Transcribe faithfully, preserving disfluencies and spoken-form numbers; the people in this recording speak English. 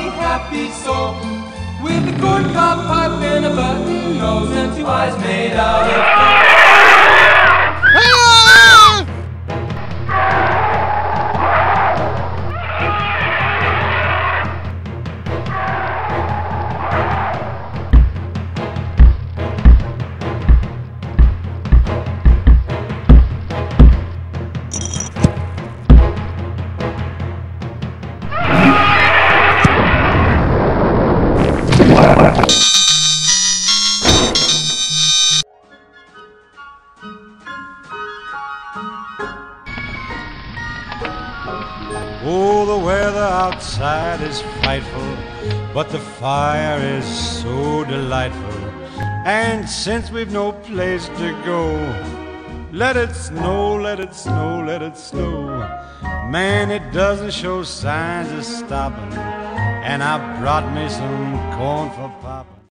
jolly, happy soul, with a corncob pipe and a button nose and two eyes made out of gold. Oh, the weather outside is frightful, but the fire is so delightful. And since we've no place to go, let it snow, let it snow, let it snow. Man, it doesn't show signs of stopping, and I brought me some corn for popping.